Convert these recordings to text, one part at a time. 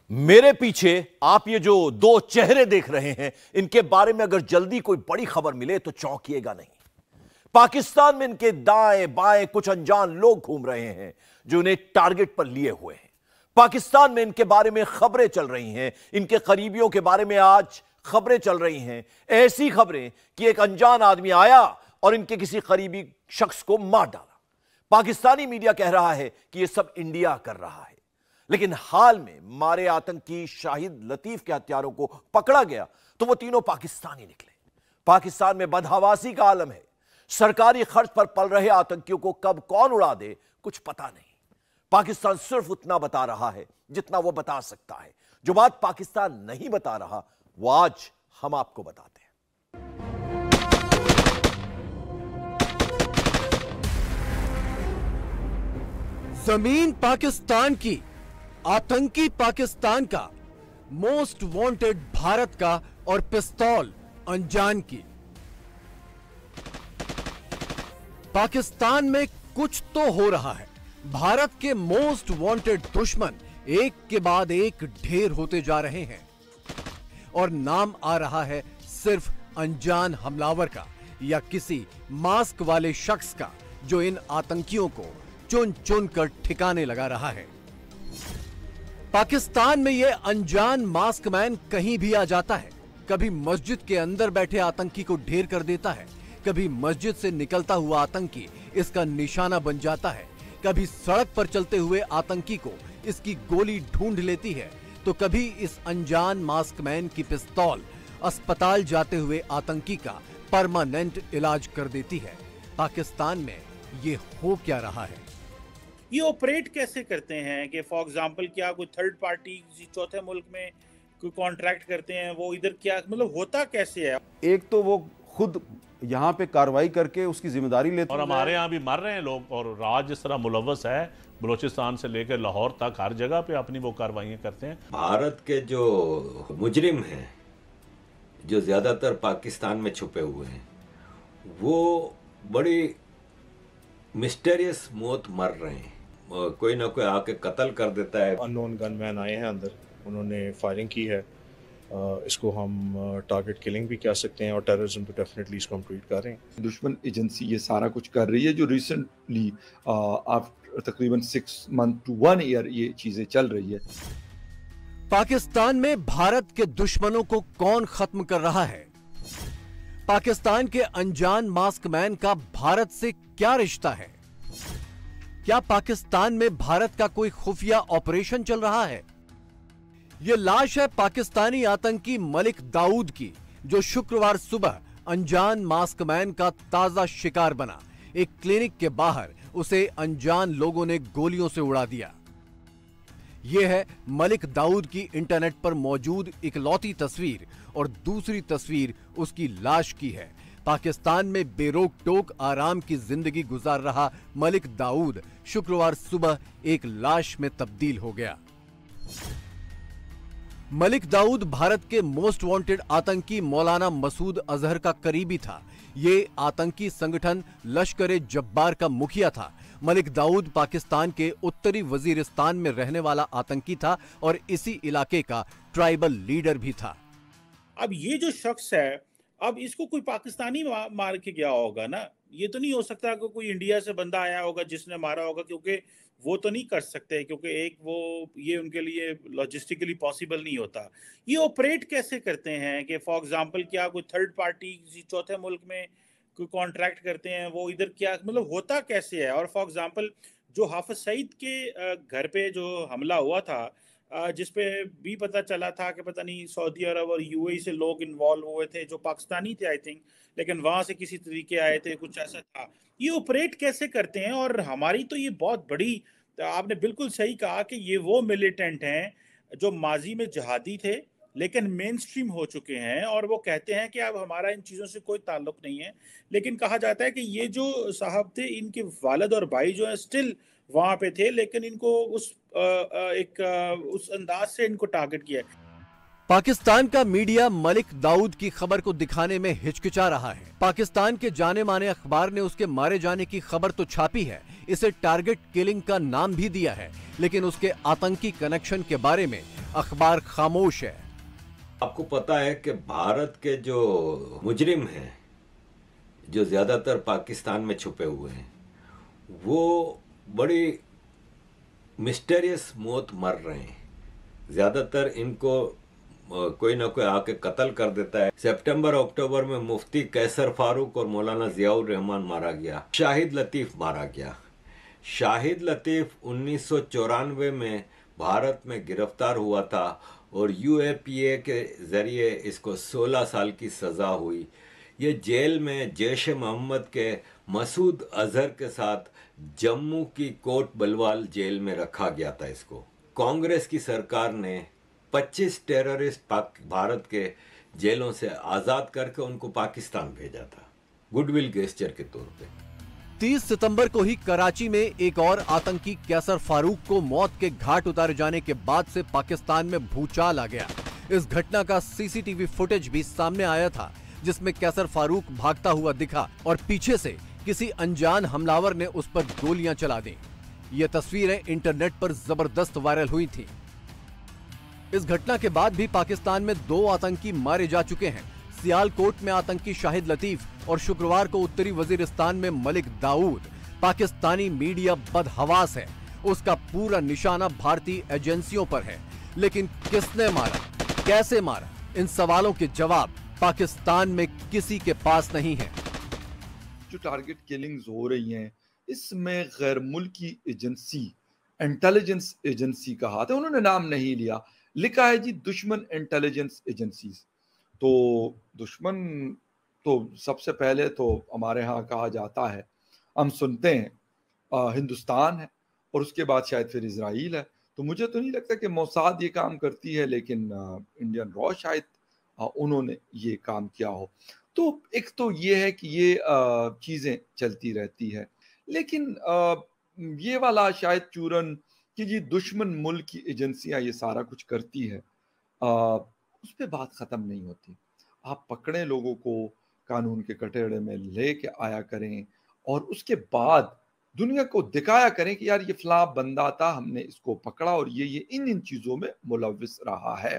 मेरे पीछे आप ये जो दो चेहरे देख रहे हैं, इनके बारे में अगर जल्दी कोई बड़ी खबर मिले तो चौंकिएगा नहीं। पाकिस्तान में इनके दाएं बाएं कुछ अनजान लोग घूम रहे हैं जो इन्हें टारगेट पर लिए हुए हैं। पाकिस्तान में इनके बारे में खबरें चल रही हैं, इनके करीबियों के बारे में आज खबरें चल रही हैं, ऐसी खबरें कि एक अनजान आदमी आया और इनके किसी करीबी शख्स को मार डाला। पाकिस्तानी मीडिया कह रहा है कि यह सब इंडिया कर रहा है, लेकिन हाल में मारे आतंकी शाहिद लतीफ के हत्यारों को पकड़ा गया तो वो तीनों पाकिस्तानी निकले। पाकिस्तान में बदहवासी का आलम है। सरकारी खर्च पर पल रहे आतंकियों को कब कौन उड़ा दे कुछ पता नहीं। पाकिस्तान सिर्फ उतना बता रहा है जितना वो बता सकता है। जो बात पाकिस्तान नहीं बता रहा वो आज हम आपको बताते हैं। जमीन पाकिस्तान की, आतंकी पाकिस्तान का, मोस्ट वांटेड भारत का और पिस्तौल अनजान की। पाकिस्तान में कुछ तो हो रहा है। भारत के मोस्ट वांटेड दुश्मन एक के बाद एक ढेर होते जा रहे हैं और नाम आ रहा है सिर्फ अनजान हमलावर का या किसी मास्क वाले शख्स का जो इन आतंकियों को चुन चुन कर ठिकाने लगा रहा है। पाकिस्तान में यह अनजान मास्क मैन कहीं भी आ जाता है। कभी मस्जिद के अंदर बैठे आतंकी को ढेर कर देता है, कभी मस्जिद से निकलता हुआ आतंकी इसका निशाना बन जाता है, कभी सड़क पर चलते हुए आतंकी को इसकी गोली ढूंढ लेती है, तो कभी इस अनजान मास्क मैन की पिस्तौल अस्पताल जाते हुए आतंकी का परमानेंट इलाज कर देती है। पाकिस्तान में ये हो क्या रहा है? ये ऑपरेट कैसे करते हैं कि फॉर एग्जांपल क्या कोई थर्ड पार्टी किसी चौथे मुल्क में कोई कॉन्ट्रैक्ट करते हैं, वो इधर क्या मतलब होता कैसे है? एक तो वो खुद यहाँ पे कार्रवाई करके उसकी जिम्मेदारी लेते और हमारे यहाँ भी मर रहे हैं लोग, और राज जिस तरह मुलव्वस है, बलूचिस्तान से लेकर लाहौर तक हर जगह पे अपनी वो कार्रवाइयाँ करते हैं। भारत के जो मुजरिम हैं जो ज्यादातर पाकिस्तान में छुपे हुए हैं, वो बड़ी मिस्टीरियस मौत मर रहे हैं। कोई ना कोई आके कत्ल कर देता है। अननोन गनमैन आए हैं अंदर, उन्होंने फायरिंग की है। इसको हम टारगेट किलिंग भी कह सकते हैं और टेररिज्म तो डेफिनेटली इसको हम ट्रीट कर रहे हैं। दुश्मन एजेंसी ये सारा कुछ कर रही है जो रिसेंटली आफ्टर तकरीबन 6 मंथ टू 1 ईयर ये चीजें चल रही है। पाकिस्तान में भारत के दुश्मनों को कौन खत्म कर रहा है? पाकिस्तान के अनजान मास्क मैन का भारत से क्या रिश्ता है? क्या पाकिस्तान में भारत का कोई खुफिया ऑपरेशन चल रहा है? यह लाश है पाकिस्तानी आतंकी मलिक दाऊद की, जो शुक्रवार सुबह अनजान मास्क मैन का ताजा शिकार बना। एक क्लिनिक के बाहर उसे अनजान लोगों ने गोलियों से उड़ा दिया। यह है मलिक दाऊद की इंटरनेट पर मौजूद इकलौती तस्वीर, और दूसरी तस्वीर उसकी लाश की है। पाकिस्तान में बेरोक टोक आराम की जिंदगी गुजार रहा मलिक दाऊद शुक्रवार सुबह एक लाश में तब्दील हो गया। मलिक दाऊद भारत के मोस्ट वांटेड आतंकी मौलाना मसूद अजहर का करीबी था। ये आतंकी संगठन लश्कर ए जब्बार का मुखिया था। मलिक दाऊद पाकिस्तान के उत्तरी वजीरिस्तान में रहने वाला आतंकी था और इसी इलाके का ट्राइबल लीडर भी था। अब ये जो शख्स है, अब इसको कोई पाकिस्तानी मार के गया होगा ना। ये तो नहीं हो सकता कि कोई इंडिया से बंदा आया होगा जिसने मारा होगा, क्योंकि वो तो नहीं कर सकते, क्योंकि एक वो ये उनके लिए लॉजिस्टिकली पॉसिबल नहीं होता। ये ऑपरेट कैसे करते हैं कि फॉर एग्जांपल क्या कोई थर्ड पार्टी किसी चौथे मुल्क में कोई कॉन्ट्रैक्ट करते हैं, वो इधर क्या मतलब होता कैसे है? और फॉर एग्जांपल जो हाफिज सईद के घर पे जो हमला हुआ था, जिसपे भी पता चला था कि पता नहीं सऊदी अरब और यूएई से लोग इन्वॉल्व हुए थे जो पाकिस्तानी थे आई थिंक, लेकिन वहां से किसी तरीके आए थे, कुछ ऐसा था। ये ऑपरेट कैसे करते हैं? और हमारी तो ये बहुत बड़ी, आपने बिल्कुल सही कहा कि ये वो मिलिटेंट हैं जो माजी में जहादी थे लेकिन मेन स्ट्रीम हो चुके हैं, और वो कहते हैं कि अब हमारा इन चीज़ों से कोई ताल्लुक नहीं है। लेकिन कहा जाता है कि ये जो साहब थे, इनके वालिद और भाई जो है स्टिल वहां पे थे, लेकिन इनको उस अंदाज से इनको टारगेट किया। पाकिस्तान का मीडिया मलिक दाऊद की खबर को दिखाने में हिचकिचा रहा है। पाकिस्तान के जाने माने अखबार ने उसके मारे जाने की खबर तो छापी है, इसे टारगेट किलिंग का नाम भी दिया है, लेकिन उसके आतंकी कनेक्शन के बारे में अखबार खामोश है। आपको पता है कि भारत के जो मुजरिम हैं, जो ज्यादातर पाकिस्तान में छुपे हुए हैं, वो बड़ी मिस्टीरियस मौत मर रहे हैं। ज्यादातर इनको कोई ना कोई आके कत्ल कर देता है। सितंबर अक्टूबर में मुफ्ती कैसर फारूक और मौलाना जियाउर रहमान मारा गया, शाहिद लतीफ मारा गया। शाहिद लतीफ 1994 में भारत में गिरफ्तार हुआ था और UAPA के जरिए इसको 16 साल की सजा हुई। ये जेल में जैश मोहम्मद के मसूद अजहर के साथ जम्मू की कोट बलवाल जेल में रखा गया था। इसको कांग्रेस की सरकार ने 25 टेररिस्ट भारत के जेलों से आजाद करके उनको पाकिस्तान भेजा था, गुडविल गेस्चर के तौर पे। 30 सितंबर को ही कराची में एक और आतंकी कैसर फारूक को मौत के घाट उतारे जाने के बाद से पाकिस्तान में भूचाल आ गया। इस घटना का CCTV फुटेज भी सामने आया था, जिसमें कैसर फारूक भागता हुआ दिखा और पीछे से किसी अनजान हमलावर ने उस पर गोलियां चला दी। ये तस्वीरें इंटरनेट पर जबरदस्त वायरल हुई थी। इस घटना के बाद भी पाकिस्तान में 2 आतंकी मारे जा चुके हैं। सियालकोट में आतंकी शाहिद लतीफ और शुक्रवार को उत्तरी वजीरिस्तान में मलिक दाऊद। पाकिस्तानी मीडिया बदहवास है, उसका पूरा निशाना भारतीय एजेंसियों पर है। लेकिन किसने मारा, कैसे मारा, इन सवालों के जवाब पाकिस्तान में किसी के पास नहीं है। जो टारगेट किलिंग्स हो रही हैं, इसमें गैर मुल्की एजेंसी, इंटेलिजेंस एजेंसी का हाथ है। उन्होंने नाम नहीं लिया, लिखा है जी दुश्मन इंटेलिजेंस एजेंसीज। तो दुश्मन तो सबसे पहले तो हमारे यहाँ कहा जाता है, हम सुनते हैं हिंदुस्तान है और उसके बाद शायद फिर इजराइल है। तो मुझे तो नहीं लगता कि मोसाद ये काम करती है, लेकिन इंडियन रॉ शायद उन्होंने ये काम किया हो। तो एक तो ये है कि ये चीज़ें चलती रहती है, लेकिन ये वाला शायद चूरन कि जी दुश्मन मुल्क की एजेंसियां ये सारा कुछ करती है, उस पर बात ख़त्म नहीं होती। आप पकड़े लोगों को, कानून के कटघरे में लेके आया करें और उसके बाद दुनिया को दिखाया करें कि यार ये फला बंदा था, हमने इसको पकड़ा और ये इन चीज़ों में मुलव्विस रहा है।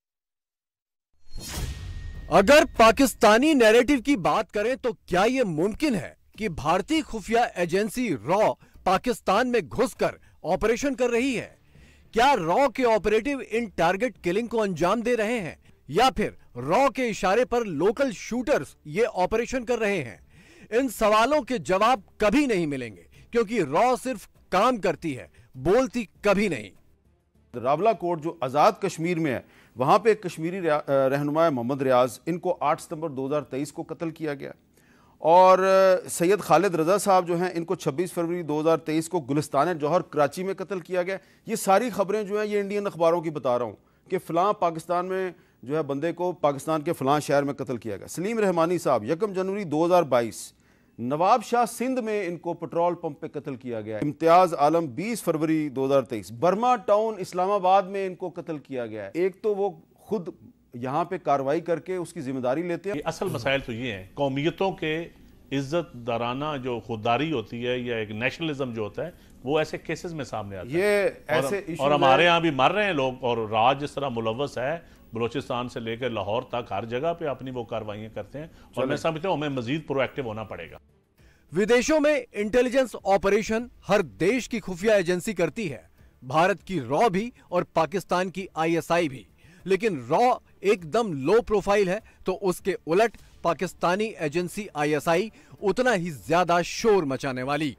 अगर पाकिस्तानी नैरेटिव की बात करें तो क्या यह मुमकिन है कि भारतीय खुफिया एजेंसी रॉ पाकिस्तान में घुसकर ऑपरेशन कर रही है? क्या रॉ के ऑपरेटिव इन टारगेट किलिंग को अंजाम दे रहे हैं या फिर रॉ के इशारे पर लोकल शूटर्स ये ऑपरेशन कर रहे हैं? इन सवालों के जवाब कभी नहीं मिलेंगे, क्योंकि रॉ सिर्फ काम करती है, बोलती कभी नहीं। रावला कोट जो आज़ाद कश्मीर में है, वहाँ पे एक कश्मीरी रहनुमा मोहम्मद रियाज, इनको 8 सितंबर 2023 को कत्ल किया गया। और सैयद खालिद रज़ा साहब जो हैं, इनको 26 फरवरी 2023 को गुलिस्तान जौहर कराची में कत्ल किया गया। ये सारी खबरें जो हैं ये इंडियन अखबारों की बता रहा हूँ कि फ़लाँ पाकिस्तान में जो है बंदे को पाकिस्तान के फ़लाँ शहर में कत्ल किया गया। सलीम रहमानी साहब 1 जनवरी 2022 नवाब शाह सिंध में इनको पेट्रोल पंप पे कत्ल किया गया। इम्तियाज़ आलम 20 फरवरी 2023 बर्मा टाउन इस्लामाबाद में इनको कत्ल किया गया है। एक तो वो खुद यहाँ पे कार्रवाई करके उसकी जिम्मेदारी लेते हैं। असल मसाइल तो ये हैं, कौमियतों के इज्जत दाराना जो खुददारी होती है या एक नेशनलिज्म जो होता है, वो ऐसे केसेस में सामने आता ये है। ऐसे और हमारे यहाँ भी मर रहे हैं लोग, और राज जिस तरह मुलव्वस है, बलोचिस्तान से लेकर लाहौर तक हर जगह पे अपनी वो कार्रवाइयाँ करते हैं। और मैं समझता हूँ हमें मजीद प्रोएक्टिव होना पड़ेगा। विदेशों में इंटेलिजेंस ऑपरेशन हर देश की खुफिया एजेंसी करती है, भारत की रॉ भी और पाकिस्तान की ISI भी। लेकिन रॉ एकदम लो प्रोफाइल है, तो उसके उलट पाकिस्तानी एजेंसी ISI उतना ही ज्यादा शोर मचाने वाली।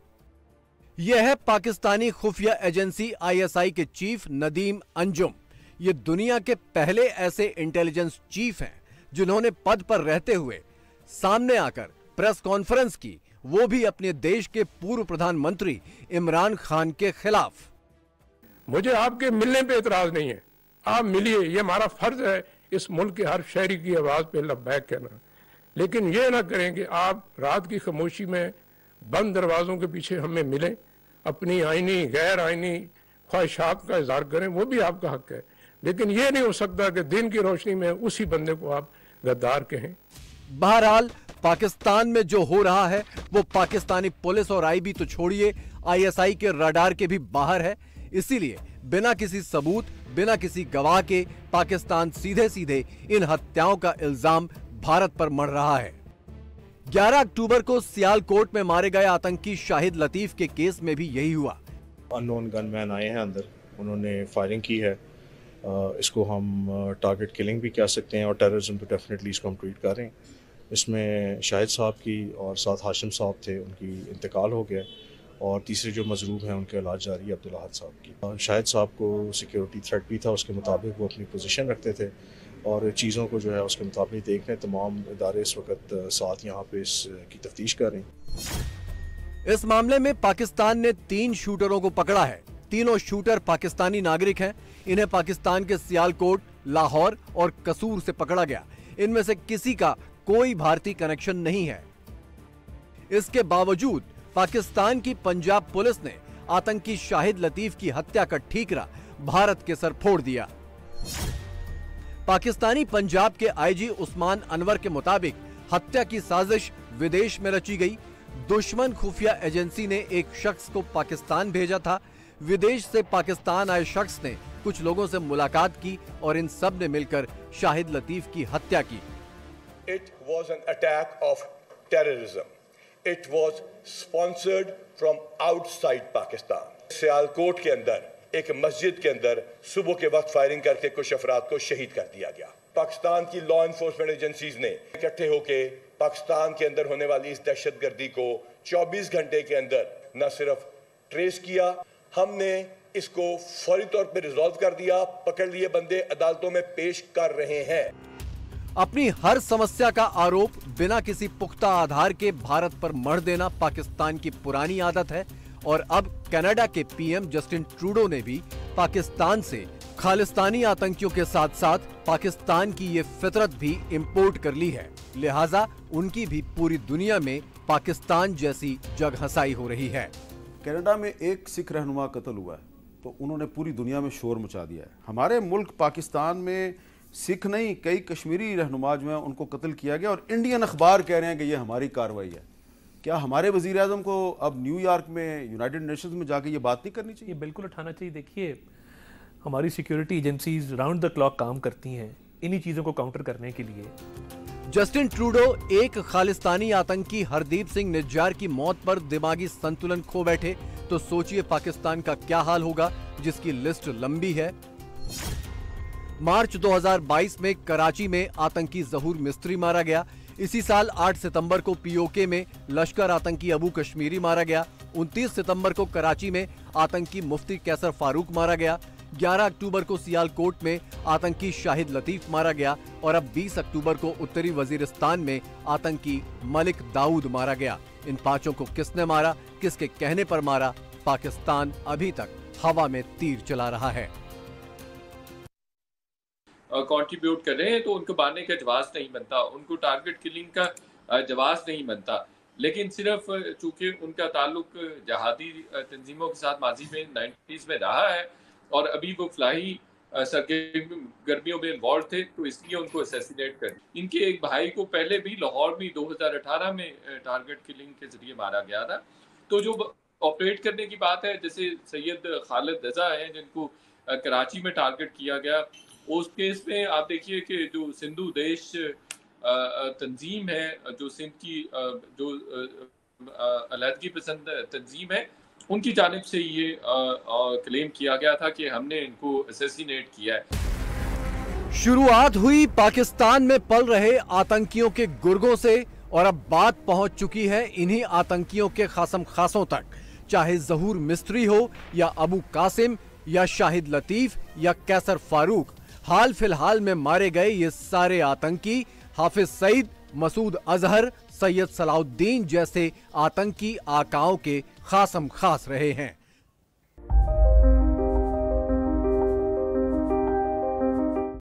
यह है पाकिस्तानी खुफिया एजेंसी ISI के चीफ नदीम अंजुम। ये दुनिया के पहले ऐसे इंटेलिजेंस चीफ हैं जिन्होंने पद पर रहते हुए सामने आकर प्रेस कॉन्फ्रेंस की, वो भी अपने देश के पूर्व प्रधानमंत्री इमरान खान के खिलाफ। मुझे आपके मिलने पे एतराज नहीं है, आप मिलिए, ये हमारा फर्ज है इस मुल्क के हर शहरी की आवाज पे लब्बैक कहना। लेकिन ये ना करें कि आप रात की खामोशी में बंद दरवाजों के पीछे हमें मिलें, अपनी आईनी गैर आईनी ख्वाहिशात का इजहार करें, वो भी आपका हक है। लेकिन ये नहीं हो सकता कि दिन की रोशनी में उसी बंदे को आप गद्दार कहें। बहरहाल पाकिस्तान में जो हो रहा है वो पाकिस्तानी पुलिस और IB तो छोड़िए, ISI के रडार के भी बाहर है। इसीलिए बिना किसी सबूत बिना किसी गवाह के पाकिस्तान सीधे सीधे इन हत्याओं का इल्जाम भारत पर मढ़ रहा है। 11 अक्टूबर को सियालकोट में मारे गए आतंकी शाहिद लतीफ के केस में भी यही हुआ। अननोन गनमैन आए हैं अंदर, उन्होंने फायरिंग की है। इसको हम टारगेट किलिंग भी कह सकते हैं और टेररिज्म तो डेफिनेटली इसको हम ट्रीट कर रहे हैं। इसमें शाहिद साहब की और साथ हाशिम साहब थे, उनकी इंतकाल हो गया और तीसरे जो मजरूब हैं उनके इलाज जारी है अब्दुल अहद साहब की। शाहिद साहब को सिक्योरिटी थ्रेट भी था, उसके मुताबिक वो अपनी पोजीशन रखते थे और चीज़ों को जो है उसके मुताबिक देख रहे हैं। तमाम इदारे इस वक्त साथ यहाँ पे इसकी तफ्तीश कर रहे हैं। इस मामले में पाकिस्तान ने 3 शूटरों को पकड़ा है। तीनों शूटर पाकिस्तानी नागरिक हैं। इन्हें पाकिस्तान के सियालकोट, लाहौर और कसूर से पकड़ा गया। इनमें से किसी का कोई भारतीय कनेक्शन नहीं है। इसके बावजूद पाकिस्तान की पंजाब पुलिस ने आतंकी शाहिद लतीफ की हत्या का ठीकरा भारत के सर फोड़ दिया। पाकिस्तानी पंजाब के आईजी उस्मान अनवर के मुताबिक हत्या की साजिश विदेश में रची गई। दुश्मन खुफिया एजेंसी ने एक शख्स को पाकिस्तान भेजा था। विदेश से पाकिस्तान आए शख्स ने कुछ लोगों से मुलाकात की और इन सब ने मिलकर शाहिद लतीफ की हत्या की। It was an attack of terrorism. It was sponsored from outside Pakistan. Sialkot के अंदर एक मस्जिद के अंदर सुबह के वक्त फायरिंग करके कुछ अफराद को शहीद कर दिया गया। पाकिस्तान की लॉ एनफोर्समेंट एजेंसीज ने इकट्ठे होकर पाकिस्तान के अंदर होने वाली इस दहशतगर्दी को 24 घंटे के अंदर न सिर्फ ट्रेस किया, हमने इसको फौरी तौर पर रिजॉल्व कर दिया, पकड़ लिए बंदे अदालतों में पेश कर रहे हैं। अपनी हर समस्या का आरोप बिना किसी पुख्ता आधार के भारत पर मढ़ देना पाकिस्तान की पुरानी आदत है और अब कनाडा के पीएम जस्टिन ट्रूडो ने भी पाकिस्तान से खालिस्तानी आतंकियों के साथ साथ पाकिस्तान की ये फितरत भी इंपोर्ट कर ली है। लिहाजा उनकी भी पूरी दुनिया में पाकिस्तान जैसी जगहंसाई हो रही है। कनाडा में एक सिख रहनुमा कत्ल हुआ है तो उन्होंने पूरी दुनिया में शोर मचा दिया है। हमारे मुल्क पाकिस्तान में सिख नहीं, कई कश्मीरी रहनुमा जो हैं उनको कत्ल किया गया और इंडियन अखबार कह रहे हैं कि ये हमारी कार्रवाई है। क्या हमारे वज़ीर आज़म को अब न्यूयॉर्क में यूनाइटेड नेशंस में जाके ये बात नहीं करनी चाहिए? बिल्कुल उठाना चाहिए। देखिए, हमारी security agencies round the clock काम करती हैं इन्हीं चीज़ों को काउंटर करने के लिए। जस्टिन ट्रूडो एक खालिस्तानी आतंकी हरदीप सिंह निज्जार की मौत पर दिमागी संतुलन खो बैठे तो सोचिए पाकिस्तान का क्या हाल होगा, जिसकी लिस्ट लंबी है। मार्च 2022 में कराची में आतंकी जहूर मिस्त्री मारा गया। इसी साल 8 सितंबर को पीओके में लश्कर आतंकी अबू कश्मीरी मारा गया। 29 सितंबर को कराची में आतंकी मुफ्ती कैसर फारूक मारा गया। 11 अक्टूबर को सियालकोट में आतंकी शाहिद लतीफ मारा गया और अब 20 अक्टूबर को उत्तरी वजीरिस्तान में आतंकी मलिक दाऊद मारा गया। इन पांचों को किसने मारा, किसके कहने पर मारा, पाकिस्तान अभी तक हवा में तीर चला रहा है। कंट्रीब्यूट कर रहे हैं तो उनको मारने का जवाब नहीं बनता, उनको टारगेट किलिंग का जवाब नहीं बनता। लेकिन सिर्फ चूंकि उनका ताल्लुक जहादी तंजीमों के साथ माजी में 90s में रहा है और अभी वो फलाही सरगर्मियों में इन्वॉल्व थे तो इसलिए उनको असैसिनेट कर। इनके एक भाई को पहले भी लाहौर में 2018 में टारगेट किलिंग के जरिए मारा गया था। तो जो ऑपरेट करने की बात है, जैसे सैयद खालिद रजा है जिनको कराची में टारगेट किया गया, उस केस में आप देखिए कि जो सिंधु देश तंजीम है, जो सिंध की जो अलहदगी पसंद तंजीम है, उनकी जानिब से ये क्लेम किया गया था कि हमने इनको असैसिनेट किया है। शुरुआत हुई पाकिस्तान में पल रहे आतंकियों के गुर्गों से और अब बात पहुंच चुकी है इन्हीं आतंकियों के खासम खासों तक। चाहे जहूर मिस्त्री हो या अबू कासिम या शाहिद लतीफ या कैसर फारूक, हाल फिलहाल में मारे गए ये सारे आतंकी हाफिज सईद, मसूद अजहर, सैयद सलाउद्दीन जैसे आतंकी आकाओं के खासम खास रहे हैं।